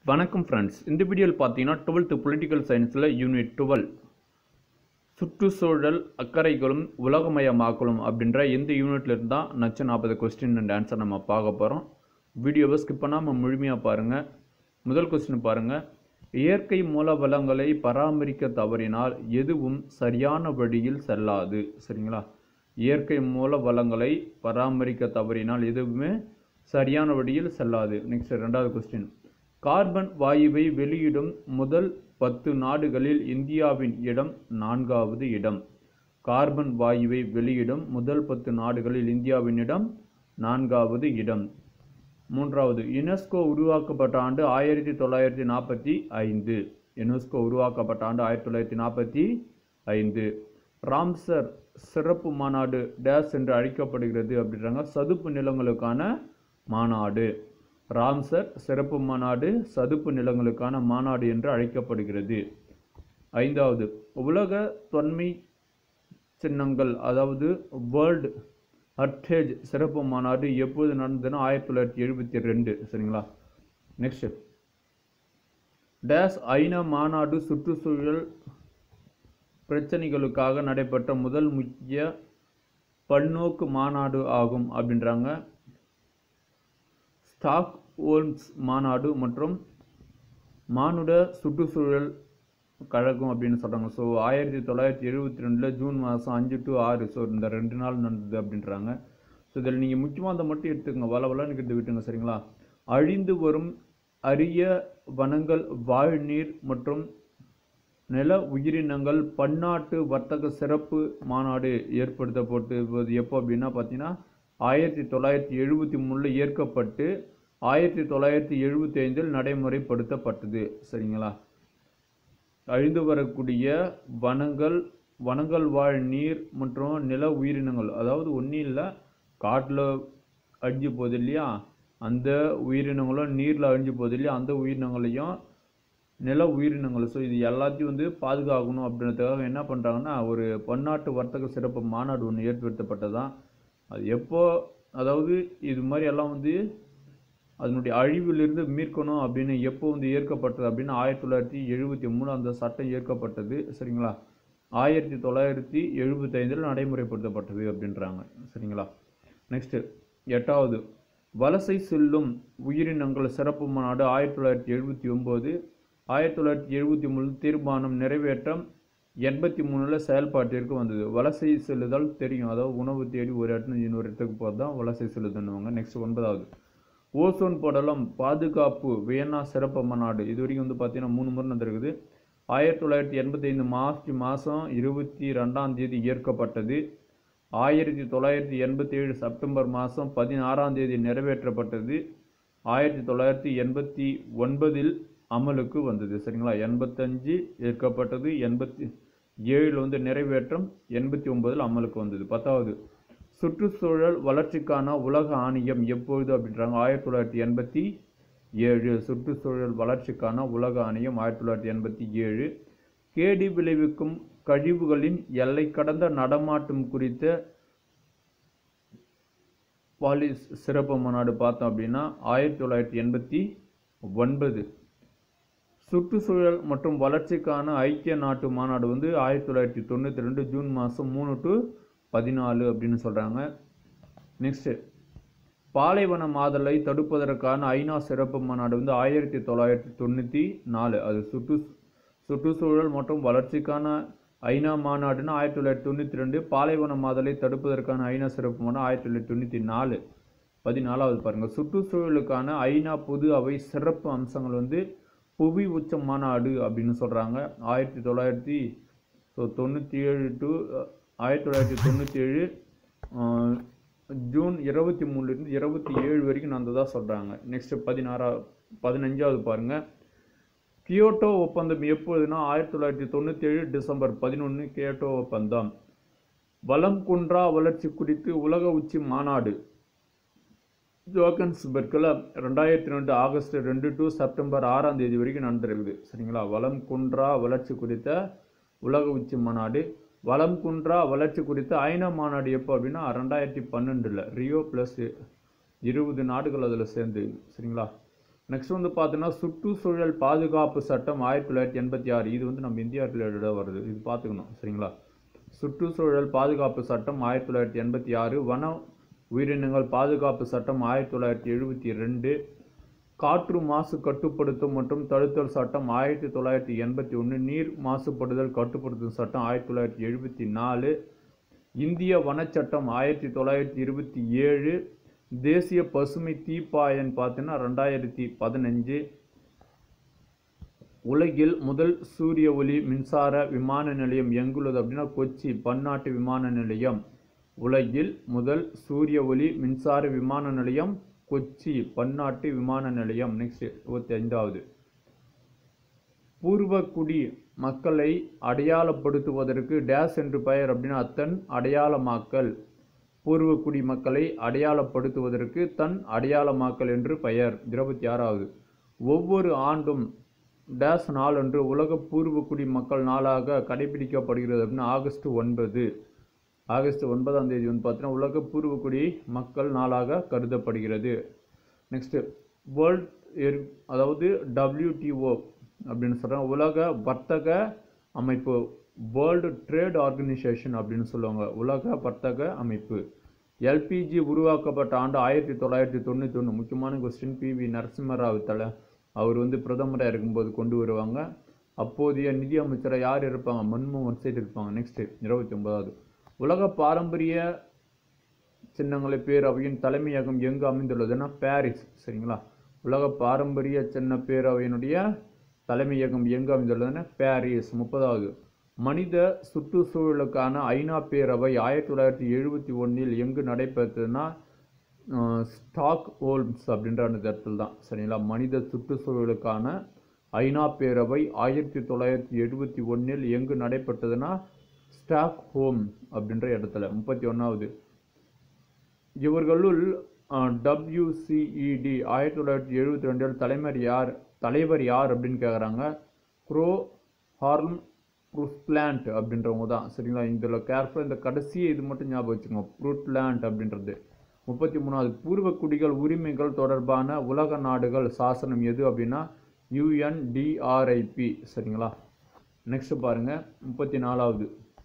வணக்கம் ஃப்ரெண்ட்ஸ். இந்த வீடியோவில் பார்த்தீங்கன்னா 12th பொலிட்டிக்கல் சயின்ஸில் யூனிட் 12 சுற்றுச்சூழல் அக்கறைகளும் உலகமயமாக்கலும் அப்படின்ற இந்த யூனிட்ல இருந்தால் நச்சு 40 கொஸ்டின் அண்ட் ஆன்சர் நம்ம பார்க்க போகிறோம். வீடியோவை ஸ்கிப் பண்ணாமல் முழுமையாக பாருங்கள். முதல் கொஸ்டின் பாருங்கள். இயற்கை மூல வளங்களை பராமரிக்க தவறினால் எதுவும் சரியான வழியில் செல்லாது. சரிங்களா? இயற்கை மூல வளங்களை பராமரிக்க தவறினால் எதுவுமே சரியான வழியில் செல்லாது. நெக்ஸ்ட் ரெண்டாவது கொஸ்டின். கார்பன் வாயுவை வெளியிடும் முதல் 10 நாடுகளில் இந்தியாவின் இடம் 4வது இடம். கார்பன் வாயுவை வெளியிடும் முதல் 10 நாடுகளில் இந்தியாவின் இடம் 4வது இடம். மூன்றாவது. யுனெஸ்கோ உருவாக்கப்பட்ட ஆண்டு 1945. யுனெஸ்கோ உருவாக்கப்பட்ட ஆண்டு 1945. ராம்சர் சிறப்பு மாநாடு டேஸ் என்று அழைக்கப்படுகிறது அப்படின்றாங்க. சதுப்பு நிலங்களுக்கான மாநாடு. ராம்சர் சிறப்பு மாநாடு சதுப்பு நிலங்களுக்கான மாநாடு என்று அழைக்கப்படுகிறது. ஐந்தாவது. உலக தொன்மை சின்னங்கள் அதாவது வேர்ல்டு ஹெரிட்டேஜ் சிறப்பு மாநாடு எப்போது நடந்ததுன்னா 1972. சரிங்களா? நெக்ஸ்ட். டேஸ் ஐநா மாநாடு சுற்றுச்சூழல் பிரச்சனைகளுக்காக நடைபெற்ற முதல் முக்கிய பன்னோக்கு மாநாடு ஆகும் அப்படின்றாங்க. ஸ்டாக்ஹோல்ம்ஸ் மாநாடு மற்றும் மானுட சுற்றுச்சூழல் கழகம் அப்படின்னு சொல்கிறாங்க. ஸோ 1972 ஜூன் மாதம் 5 to 6. ஸோ இந்த 2 நாள் நடந்தது அப்படின்றாங்க. ஸோ இதில் நீங்கள் முக்கியமாக அந்த மட்டும் எடுத்துக்கோங்க, வளவலான்னு எடுத்து விட்டுங்க. சரிங்களா? அழிந்து வரும் அரிய வனங்கள், வாழ்நீர் மற்றும் நில உயிரினங்கள் பன்னாட்டு வர்த்தக சிறப்பு மாநாடு ஏற்படுத்தப்பட்டது எப்போ அப்படின்னா பார்த்தீங்கன்னா 1973 ஏற்கப்பட்டு 1975 நடைமுறைப்படுத்தப்பட்டது. சரிங்களா? அழிந்து வரக்கூடிய வனங்கள் வாழ் நீர் மற்றும் நில உயிரினங்கள், அதாவது ஒன்றும் இல்லை, காட்டில் அழிஞ்சு போகுது இல்லையா, அந்த உயிரினங்களும் நீரில் அழிஞ்சு போகுது இல்லையா, அந்த உயிரினங்களையும் நில உயிரினங்கள். ஸோ இது எல்லாத்தையும் பாதுகாக்கணும் அப்படின்றதுக்காக என்ன பண்ணுறாங்கன்னா ஒரு பன்னாட்டு வர்த்தக சிறப்பு மாநாடு ஒன்று ஏற்படுத்தப்பட்டதான். அது எப்போ, அதாவது இது மாதிரி எல்லாம் அதனுடைய அழிவிலிருந்து மீட்கணும் அப்படின்னு எப்போ ஏற்கப்பட்டது அப்படின்னா 1973 அந்த சட்டம் ஏற்கப்பட்டது. சரிங்களா? 1975 நடைமுறைப்படுத்தப்பட்டது அப்படின்றாங்க. சரிங்களா? நெக்ஸ்ட். எட்டாவது. வலசை செல்லும் உயிரினங்கள் சிறப்பு மாநாடு 1979. 1973 தீர்மானம் நிறைவேற்றம் 83 செயல்பாட்டிற்கு வந்தது. வலசை செல்லுதல் தெரியும், அதாவது உணவு தேடி ஒரு இடத்துல இன்னொரு இடத்துக்கு போகிறது தான் வலசை செல்லுதுன்னுவாங்க. நெக்ஸ்ட் 9வது. ஓசோன் படலம் பாதுகாப்பு வியன்னா சிறப்பு மாநாடு இது வரைக்கும் பார்த்தீங்கன்னா 3 முறை நடந்திருக்குது. 1985 மார்ச் மாதம் 22ஆம் தேதி ஏற்கப்பட்டது. 1987 செப்டம்பர் மாதம் 16ஆம் தேதி நிறைவேற்றப்பட்டது. 1989 அமலுக்கு வந்தது. சரிங்களா? 85 ஏற்கப்பட்டது, 87 நிறைவேற்றம், 89 அமலுக்கு வந்தது. 10வது. சுற்றுச்சூழல் வளர்ச்சிக்கான உலக ஆணையம் எப்பொழுது அப்படின்றாங்க 1987. சுற்றுச்சூழல் வளர்ச்சிக்கான உலக ஆணையம் 1987. கேடு விளைவிக்கும் கழிவுகளின் எல்லை கடந்த நடமாட்டம் குறித்த பாலிஸ் சிறப்பு மாநாடு பார்த்தோம் அப்படின்னா 1989. சுற்றுச்சூழல் மற்றும் வளர்ச்சிக்கான ஐக்கிய நாட்டு மாநாடு 1992 ஜூன் மாதம் 3 to 14 அப்படின்னு சொல்கிறாங்க. நெக்ஸ்ட்டு. பாலைவன மாதலை தடுப்பதற்கான ஐநா சிறப்பு மாநாடு 1994. அது சுற்றுச்சூழல் மற்றும் வளர்ச்சிக்கான ஐநா மாநாடுன்னு 1992. பாலைவன மாதலை தடுப்பதற்கான ஐநா சிறப்பு மாநாடு 1994. 14வது பாருங்கள். சுற்றுச்சூழலுக்கான ஐநா பொது அவை சிறப்பு அம்சங்கள் புவி உச்ச மாநாடு அப்படின்னு சொல்கிறாங்க. 1997 to 1997 ஜூன் 23 27 வரைக்கும் நடந்ததாக சொல்கிறாங்க. நெக்ஸ்ட் 15வது பாருங்கள். கியோட்டோ ஒப்பந்தம் எப்போதுன்னா 1997 டிசம்பர் 11 கியோட்டோ ஒப்பந்தம். வளம் குன்றா வளர்ச்சி குறித்து உலக உச்சி மாநாடு ஜோகன்ஸ்பர்க்கில் 2002 ஆகஸ்ட் 2 to செப்டம்பர் 6ஆம் தேதி வரைக்கும் நடந்திருக்குது. சரிங்களா? வளம் குன்றா வளர்ச்சி குறித்த உலக உச்சி மாநாடு. வளம் குன்றா வளர்ச்சி குறித்த ஐநா மாநாடு எப்போ அப்படின்னா 2012 ரியோ +20 நாடுகள் அதில் சேர்ந்து. சரிங்களா? நெக்ஸ்ட் வந்து பார்த்தீங்கன்னா சுற்றுச்சூழல் பாதுகாப்பு சட்டம் 1986. இது வந்து நம்ம இந்தியா ரிலேட்டடாக வருது, இது பார்த்துக்கணும் சரிங்களா. சுற்றுச்சூழல் பாதுகாப்பு சட்டம் 1986, வன உயிரினங்கள் பாதுகாப்பு சட்டம் 1972, காற்று மாசு கட்டுப்படுத்தும் மற்றும் தடுத்தல் சட்டம் 1981, நீர் மாசுபடுதல் கட்டுப்படுத்தும் சட்டம் 1974, இந்திய வனச்சட்டம் 1927, தேசிய பசுமை தீர்ப்பாயம் பார்த்தீங்கன்னா 2015, உலகில் முதல் சூரிய ஒளி மின்சார விமான நிலையம் எங்குள்ளது அப்படின்னா கொச்சி பன்னாட்டு விமான நிலையம். உலகில் முதல் சூரிய ஒளி மின்சார விமான நிலையம் கொச்சி பன்னாட்டு விமான நிலையம். நெக்ஸ்ட் 25வது, பூர்வகுடி மக்களை அடையாளப்படுத்துவதற்கு டேஸ் என்று பெயர் அப்படின்னா தன் அடையாளமாக்கல். பூர்வகுடி மக்களை அடையாளப்படுத்துவதற்கு தன் அடையாளமாக்கல் என்று பெயர். 26வது, ஒவ்வொரு ஆண்டும் டேஸ் நாளன்று உலக பூர்வகுடி மக்கள் நாளாக கடைபிடிக்கப்படுகிறது அப்படின்னா ஆகஸ்ட் 9. ஆகஸ்ட் 9ஆம் தேதி வந்து பார்த்தீங்கன்னா உலக பூர்வகுடி மக்கள் நாளாக கருதப்படுகிறது. நெக்ஸ்ட் வேர்ல்ட் அதாவது WTO அப்படின்னு சொல்கிறாங்க, உலக வர்த்தக அமைப்பு. வேர்ல்டு ட்ரேட் ஆர்கனைசேஷன் அப்படின்னு சொல்லுவாங்க, உலக வர்த்தக அமைப்பு. LPG உருவாக்கப்பட்ட ஆண்டு 1991. முக்கியமான கொஸ்டின், PV நரசிம்மராவ் அவர் வந்து பிரதமராக இருக்கும்போது கொண்டு வருவாங்க. அப்போதைய நிதி அமைச்சராக யார் இருப்பாங்க, மன்மோகன் சிங் இருப்பாங்க. நெக்ஸ்ட் 29வது, உலக பாரம்பரிய சின்னங்களை பேரவையின் தலைமையகம் எங்கு அமைந்துள்ளதுன்னா பாரிஸ் சரிங்களா. உலக பாரம்பரிய சின்ன பேரவையினுடைய தலைமையகம் எங்கு அமைந்துள்ளதுன்னா பாரிஸ். 30வது, மனித சுற்றுச்சூழலுக்கான ஐநா பேரவை 1971 எங்கு நடைபெற்றதுன்னா ஸ்டாக்ஹோல்ம்ஸ் அப்படின்ற அந்த இடத்துல தான் சரிங்களா. மனித சுற்றுச்சூழலுக்கான ஐநா பேரவை 1971 எங்கு நடைபெற்றதுன்னா ஸ்டாக்ஹோம் அப்படின்ற இடத்துல. 31வது, இவர்களுள் WCED 1972 தலைவர் யார் அப்படின்னு கேட்குறாங்க. க்ரோ ஹார்ம் ப்ரூட்லேண்ட் அப்படின்றவங்க தான் சரிங்களா. இதில் கேர்ஃபுல்லாக இந்த கடைசியை இது மட்டும் ஞாபகம் வச்சுக்கோங்க, ப்ரூட்லேண்ட் அப்படின்றது. 33வது, பூர்வக்குடிகள் உரிமைகள் தொடர்பான உலக நாடுகள் சாசனம் எது அப்படின்னா UNDRIP சரிங்களா. நெக்ஸ்ட் பாருங்க 34வது,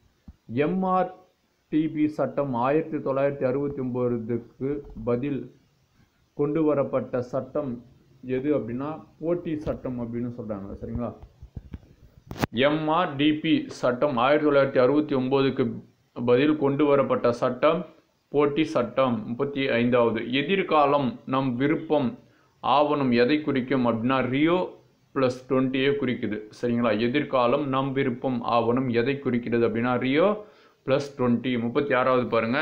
MRTP சட்டம் 1969க்கு பதில் கொண்டு வரப்பட்ட சட்டம் எது அப்படின்னா போட்டி சட்டம் அப்படின்னு சொல்கிறாங்க சரிங்களா. MRDP சட்டம் 1969க்கு பதில் கொண்டு வரப்பட்ட சட்டம் போட்டி சட்டம். 35வது, எதிர்காலம் நம் விருப்பம் ஆவணம் எதை குறிக்கும் அப்படின்னா Rio+20 குறிக்குது சரிங்களா. எதிர்காலம் நம் விருப்பம் ஆவணம் எதை குறிக்கிறது அப்படின்னா Rio+20. 36வது பாருங்க,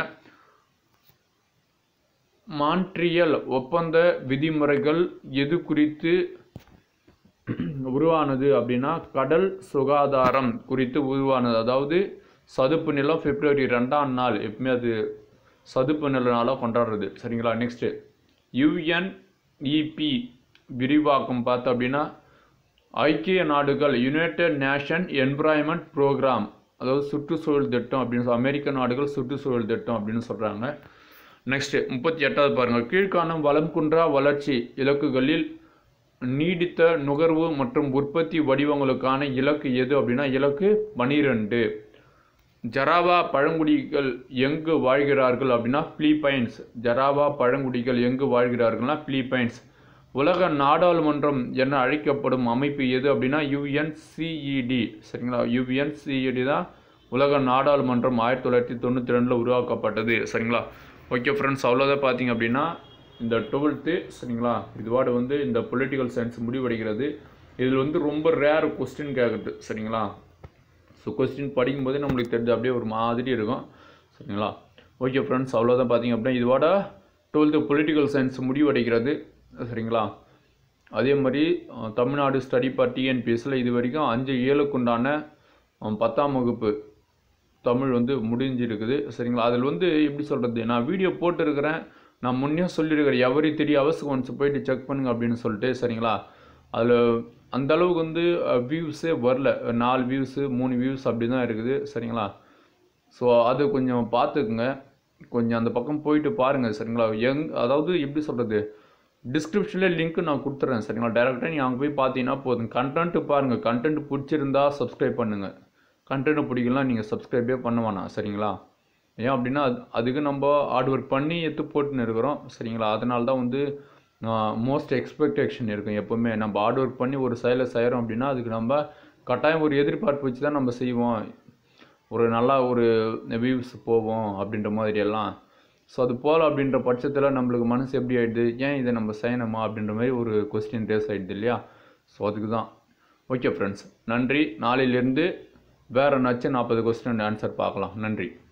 மான்ட்ரியல் ஒப்பந்த விதிமுறைகள் எது குறித்து உருவானது அப்படின்னா கடல் சுகாதாரம் குறித்து உருவானது. அதாவது சதுப்பு நிலம் February 2ஆம் நாள் எப்பவுமே அது சதுப்பு நில நாளாக கொண்டாடுறது சரிங்களா. நெக்ஸ்ட்டு UNEP விரிவாக்கம் பார்த்தோம் அப்படின்னா ஐக்கிய நாடுகள் யுனைடெட் நேஷன் என்விரான்மெண்ட் ப்ரோக்ராம், அதாவது சுற்றுச்சூழல் திட்டம் அப்படின்னு அமெரிக்க நாடுகள் சுற்றுச்சூழல் திட்டம் அப்படின்னு சொல்கிறாங்க. நெக்ஸ்ட்டு 38வது பாருங்கள், கீழ்காணும் வளம் குன்றா வளர்ச்சி இலக்குகளில் நீடித்த நுகர்வு மற்றும் உற்பத்தி வடிவங்களுக்கான இலக்கு எது அப்படின்னா இலக்கு 12. ஜராவா பழங்குடிகள் எங்கு வாழ்கிறார்கள் அப்படின்னா பிலிப்பைன்ஸ். ஜராவா பழங்குடிகள் எங்கு வாழ்கிறார்கள்னா பிலிப்பைன்ஸ். உலக நாடாளுமன்றம் என அழைக்கப்படும் அமைப்பு எது அப்படின்னா UNCED சரிங்களா. UNCED தான் உலக நாடாளுமன்றம் 1992 உருவாக்கப்பட்டது சரிங்களா. ஓகே ஃப்ரெண்ட்ஸ், அவ்வளோதான் பார்த்தீங்க அப்படின்னா இந்த 12th சரிங்களா. இதுவாடு வந்து இந்த பொலிட்டிக்கல் சயின்ஸ் முடிவடைகிறது. இதில் வந்து ரொம்ப ரேர் கொஸ்டின் கேட்குறது சரிங்களா. ஸோ கொஸ்டின் படிக்கும்போதே நம்மளுக்கு தெரிஞ்சு அப்படியே ஒரு மாதிரி இருக்கும் சரிங்களா. ஓகே ஃப்ரெண்ட்ஸ், அவ்வளோதான் பார்த்தீங்க அப்படின்னா இதோட 12th பொலிட்டிக்கல் சயின்ஸ் முடிவடைகிறது சரிங்களா. அதே மாதிரி தமிழ்நாடு ஸ்டடி ஃபார் TNPSசில் இது வரைக்கும் 5-7க்கு உண்டான 10ஆம் வகுப்பு தமிழ் வந்து முடிஞ்சிருக்குது சரிங்களா. அதில் வந்து எப்படி சொல்கிறது, நான் வீடியோ போட்டுருக்கிறேன், நான் முன்னே சொல்லியிருக்கிறேன் எவரி 3 hours ஒன்ஸ் போயிட்டு செக் பண்ணுங்க அப்படின்னு சொல்லிட்டு சரிங்களா. அதில் அந்த அளவுக்கு வந்து வியூஸே வரல, 4 வியூஸு 3 வியூஸ் அப்படி தான் இருக்குது சரிங்களா. ஸோ அது கொஞ்சம் பார்த்துக்குங்க, கொஞ்சம் அந்த பக்கம் போயிட்டு பாருங்கள் சரிங்களா. அதாவது எப்படி சொல்கிறது, டிஸ்கிரிப்ஷனில் லிங்க் நான் கொடுத்துட்றேன் சரிங்களா. டேரெக்டாக நீங்கள் அங்கே போய் பார்த்தீங்கன்னா போதும். கண்டென்ட்டு பாருங்கள், கண்டென்ட் பிடிச்சிருந்தா சப்ஸ்கிரைப் பண்ணுங்கள், கண்டென்ட் பிடிக்கலாம் நீங்கள் சப்ஸ்கிரைபே பண்ண வேணாம் சரிங்களா. ஏன் அப்படின்னா அதுக்கு நம்ம ஹார்ட் ஒர்க் பண்ணி எடுத்து போட்டுன்னு இருக்கிறோம் சரிங்களா. அதனால தான் வந்து மோஸ்ட் எக்ஸ்பெக்டேஷன் இருக்கும். எப்போவுமே நம்ம ஹார்ட் ஒர்க் பண்ணி ஒரு செயலை செய்கிறோம் அப்படின்னா அதுக்கு நம்ம கட்டாயம் ஒரு எதிர்பார்ப்பு வச்சு தான் நம்ம செய்வோம். ஒரு நல்லா ஒரு வியூஸ் போவோம் அப்படின்ற மாதிரி எல்லாம். ஸோ அது போல் அப்படின்ற பட்சத்தில் நம்மளுக்கு மனசு எப்படி ஆகிடுது, ஏன் இதை நம்ம செய்யணுமா அப்படின்ற மாதிரி ஒரு கொஸ்டின் ரேஸ் ஆகிடுது இல்லையா. ஸோ அதுக்கு தான். ஓகே ஃப்ரெண்ட்ஸ், நன்றி. நாளையிலேருந்து வேறு நச்சு 40 கொஸ்டின் ஆன்சர் பார்க்கலாம். நன்றி.